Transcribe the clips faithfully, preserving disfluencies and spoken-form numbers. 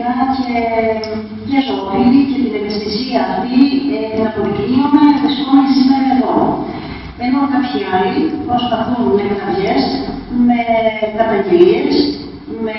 γενικά και, και ζωοφίλη και την ευαισθησία αυτή ε, την αποδεικνύουμε βρισκόμενοι σήμερα εδώ. Ενώ κάποιοι άλλοι προσπαθούν με κραυγές, με καταγγελίες, με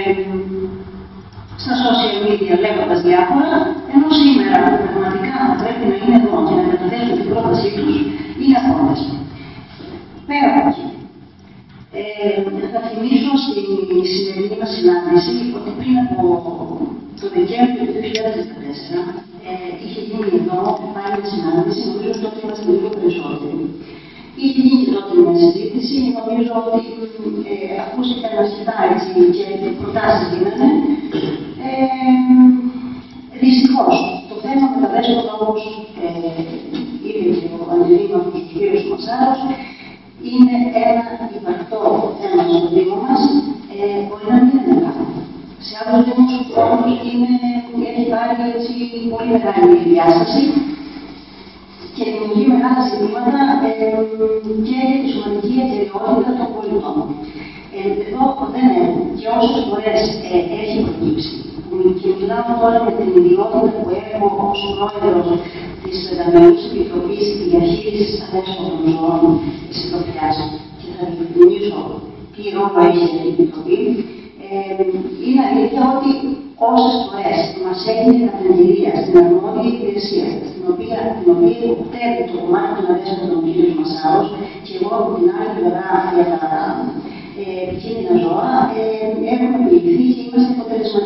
στα social media λέγοντας διάφορα, ενώ σήμερα που πραγματικά θα πρέπει να είναι εδώ και να καταθέσουν την πρότασή τους, είναι απόλυτες. Πέρα από εκεί, ε, θα θυμίσω στην σημερινή μας συνάντηση ότι πριν από το Δεκέμβριο του δύο χιλιάδες δεκατέσσερα ε, είχε γίνει εδώ πάλι συνάντηση, νομίζω ότι τότε είμαστε λίγο περισσότεροι. Είχε γίνει τότε μια συζήτηση, νομίζω ότι ε, ακούστηκαν αρκετά έτσι και προτάσεις γίνανε. Ε, δυστυχώς, το θέμα με τα δέσποτα, όπως ε, είπε και ο Αντελίνος, ο κύριος Μασάρος, είναι ένα υπαρκτό θέμα στο Δήμο μας, ε, μπορεί να μην είναι μεγάλο. Σε άλλους Δήμους όμως έχει πάρει έτσι πολύ μεγάλη διάσταση και δημιουργεί μεγάλα ζητήματα ε, και για τη σωματική εταιρεότητα των πολιτών. Ε, εδώ δεν έχω και όσες φορές ε, έχει προκύψει, και μιλάω τώρα με την ιδιότητα που έχω ως πρόεδρος της Δανειούς Επιτροπής Διαχείρισης Αδέσποτων Ζώων της Επιτροπιάς και θα διευκρινίσω τι ρόλο έχει αυτή η Επιτροπή. Ε, είναι αλήθεια ότι όσες φορές μας έγινε καταγγελία στην αρμόδια υπηρεσία, στην οποία υποπτεύει το κομμάτι των αδέσποτων κ. Μασάρος και εγώ από την άλλη πλευρά για τα επικίνδυνα ζώα, ε, έχουμε επιληφθεί και είμαστε αποτελεσματικοί.